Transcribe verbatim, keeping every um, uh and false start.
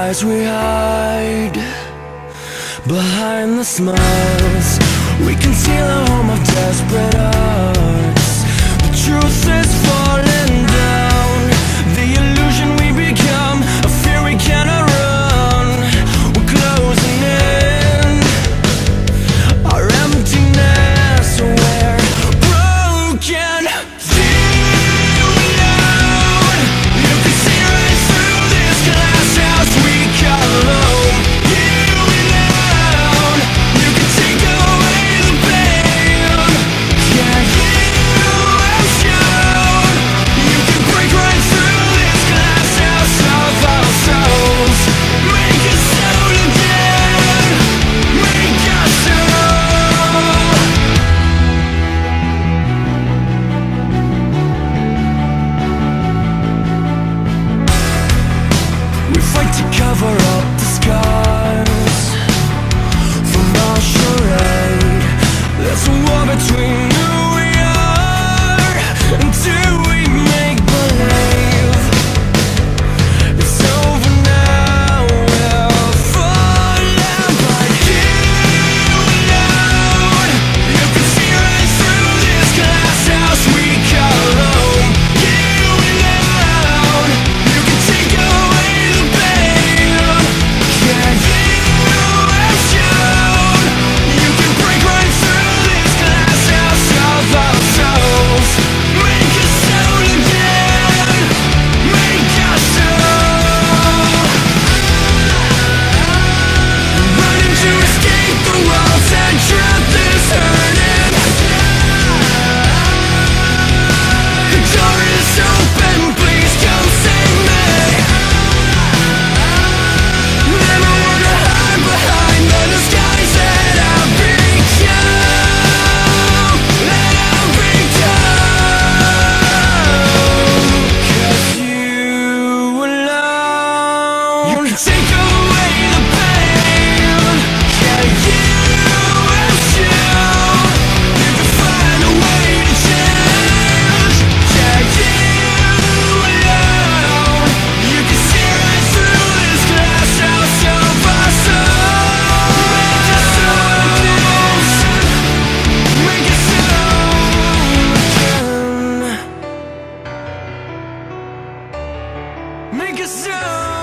lies we hide behind the smiles. We conceal a home of desperate hearts. The truth is falling down. The illusion we become, a fear we cannot run. We're closing in. Our emptiness, we're broken. You alone, you can see right through this glass house we call home. You alone, you can take away the pain. Yeah, you have shown you can break right through this glass house of our souls. Make us whole again, make us whole. We fight to cover up the scars from our charade. There's a war between who we are and do we make believe. It's over now, we'll fall apart. You alone, you can see right through this glass house we call home. You alone, you can take away the pain. Yeah, you have shown you can break right through this glass house of our souls. Make us whole again, make us whole. Running to escape the walls and truth is hurting. The door is open, please come save me. Never wanna hide behind the disguise that I've become, that I've become. 'Cause you alone, you can take away the pain. Yeah, you have shown you can find a way to change. Yeah, you alone, you can see right through this glass house of our souls. Make us whole again, make us whole again, make us whole.